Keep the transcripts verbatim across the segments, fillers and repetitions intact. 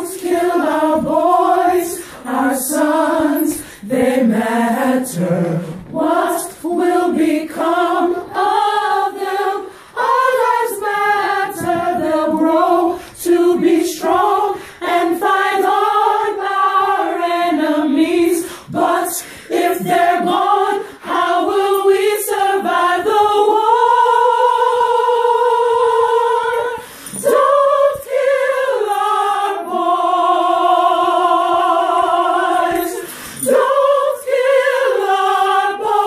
Don't kill our boys, our sons, they matter. What will become of them? Our lives matter. They'll grow to be strong and fight on our enemies. But if they're gone, how will we survive the war? Don't kill our boys. Don't kill our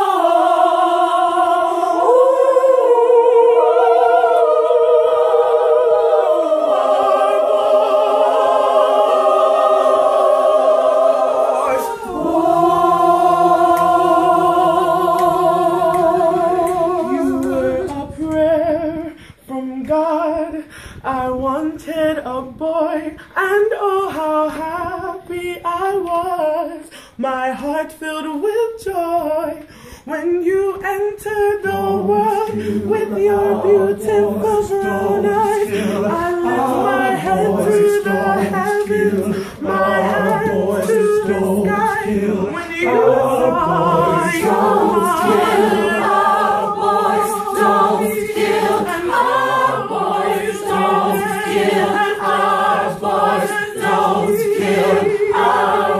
God, I wanted a boy, and oh how happy I was. My heart filled with joy when you entered the world with your beautiful brown eyes. I lift my head to the heavens, my hands to the sky. When you saw your boys, don't kill our boys, don't kill our boys, don't kill our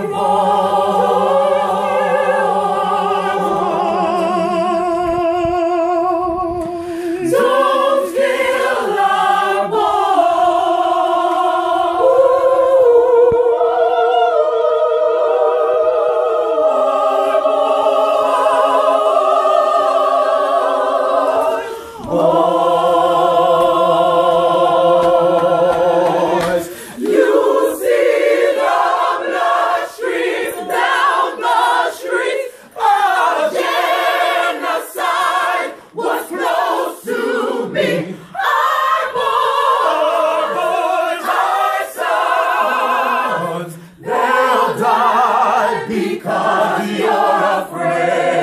boys. Don't kill our boys. You see the blood streams down the streets. A genocide was close to me. Our boys, our sons, they'll die because you're afraid.